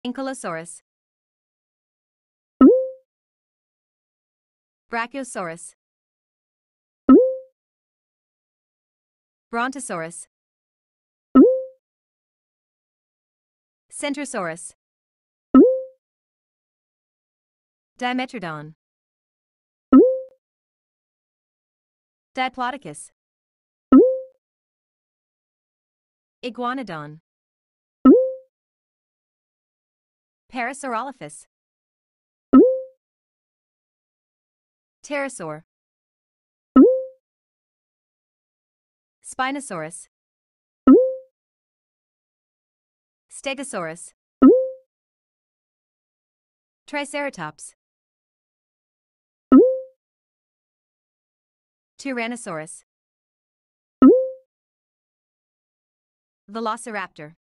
Ankylosaurus, Brachiosaurus, Brontosaurus, Centrosaurus, Dimetrodon, Diplodocus, Iguanodon, Parasaurolophus, Pterosaur, Spinosaurus, Stegosaurus, Triceratops, Tyrannosaurus, Velociraptor.